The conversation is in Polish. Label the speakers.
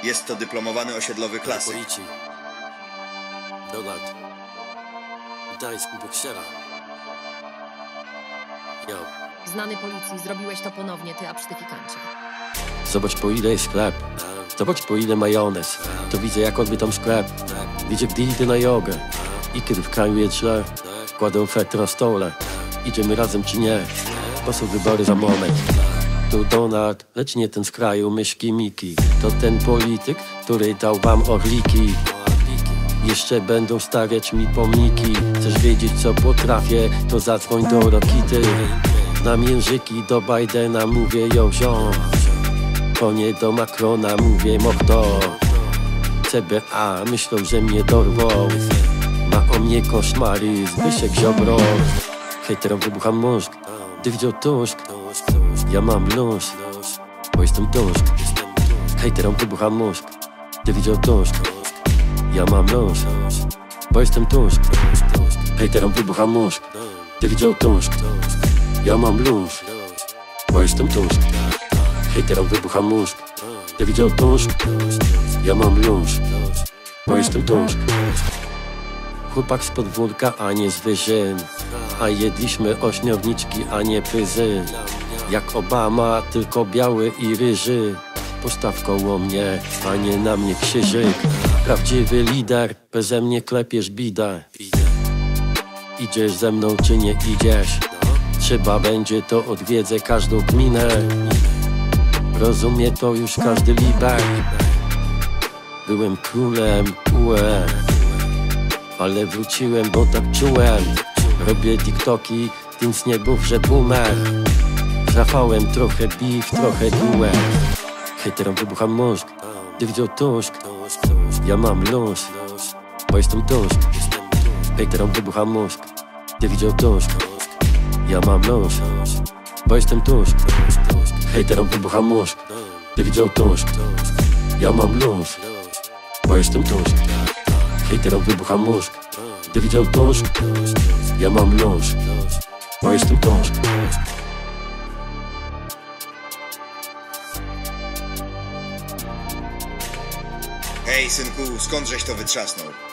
Speaker 1: Jest to dyplomowany osiedlowy klasyk.
Speaker 2: Policji. Donald. Gdańsk u boksera. Yo.
Speaker 3: Znany policji, zrobiłeś to ponownie, ty absztyfikancie.
Speaker 2: Zobacz, po ile jest sklep. Zobacz, po ile majonez. To widzę, jak odbytam sklep. Widzę, gdy idę na jogę. I kiedy w kraju jest źle, kładę ofertę na stole. Idziemy razem czy nie? Bo są wybory za moment. Tu Donald, lecz nie ten z kraju myszki Miki. To ten polityk, który dał wam orliki. Jeszcze będą stawiać mi pomniki. Chcesz wiedzieć, co potrafię? To zadzwoń do Rokity. Znam języki, do Bidena mówię ją ziom. To nie do Macrona mówię mordo. CBA myślą, że mnie dorwą. Ma o mnie koszmary, Zbyszek Ziobro. Hejterom wybucha mózg, gdy widział Tusk. Ja mam luz, bo jestem Tusk. Hejterom wybucha mózg, gdy widział Tusk. Ja mam luz, bo jestem Tusk. Hejterom wybucha mózg, gdy widział Tusk. Ja mam luz, bo jestem Tusk. Hejterom wybucha mózg, gdy widział Tusk. Ja mam luz, bo jestem Tusk. Chłopak z podwórka, a nie z wyżyn. A jedliśmy ośmiorniczki, a nie pyzy. Jak Obama, tylko biały i ryży. Postaw koło mnie, a nie na mnie krzyżyk. Prawdziwy lider, beze mnie klepiesz bidę. Idziesz ze mną czy nie idziesz? Trzeba będzie, to odwiedzę każdą gminę. Rozumie to już każdy liber. Byłem królem UE, ale wróciłem, bo tak czułem. Robię TikToki, więc nie mów, że boomer. Z Rafałem trochę beef, trochę duet. Hejterom wybucha mózg, gdy widział Tusk. Ja mam luz, bo jestem Tusk. Hejterom wybucha mózg, gdy widział Tusk. Ja mam luz, bo jestem Tusk. Hejterom wybucha mózg, gdy widział Tusk. Ja mam luz, bo jestem Tusk. Hejterom wybucha mózg, gdy widział Tusk. Ja mam luz, bo jestem Tusk.
Speaker 1: Hej, synku, skądżeś to wytrzasnął?